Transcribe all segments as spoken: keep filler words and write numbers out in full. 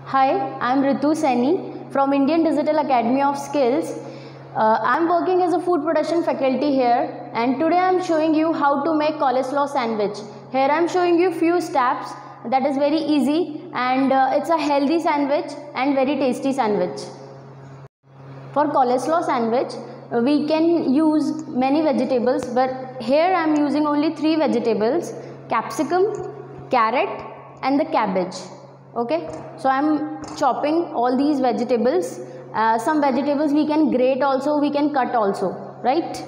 Hi, I'm Ritu Saini from Indian Digital Academy of Skills. Uh, I'm working as a food production faculty here, and today I'm showing you how to make coleslaw sandwich. Here I'm showing you few steps that is very easy, and uh, it's a healthy sandwich and very tasty sandwich. For coleslaw sandwich, uh, we can use many vegetables, but here I'm using only three vegetables: capsicum, carrot and the cabbage. Okay, so I'm chopping all these vegetables. Uh, some vegetables we can grate also, we can cut also, right?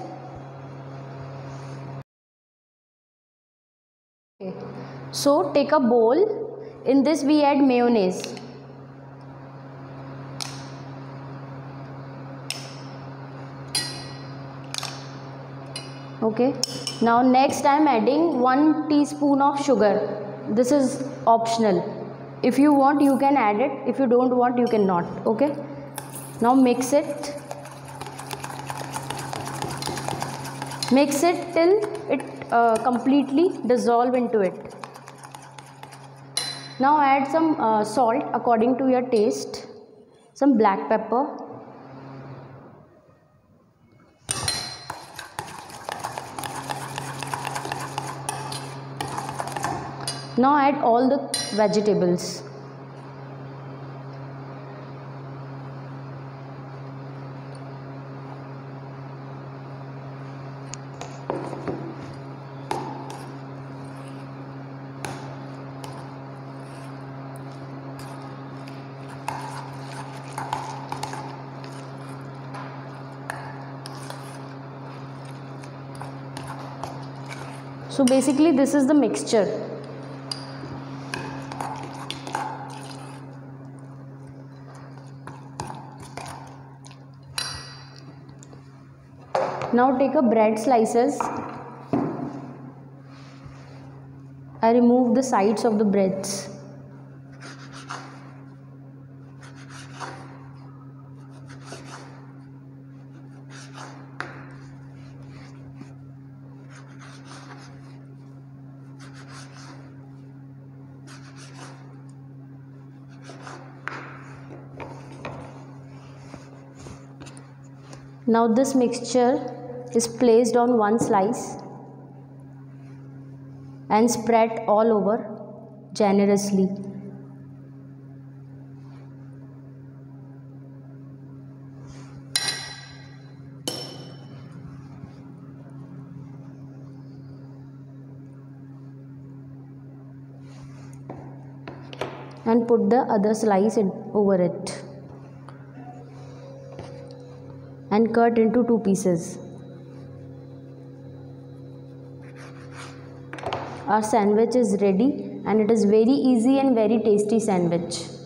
Okay. So take a bowl. In this we add mayonnaise. Okay, now next I am adding one teaspoon of sugar. This is optional. If you want, you can add it. If you don't want, you cannot. Okay, now mix it. Mix it till it uh, completely dissolve into it. Now add some uh, salt according to your taste, some black pepper, now add all the vegetables. So basically this is the mixture. Now take a bread slices. I remove the sides of the breads. Now this mixture is placed on one slice and spread all over generously. And put the other slice in, over it, and cut into two pieces. Our sandwich is ready, and it is very easy and very tasty sandwich.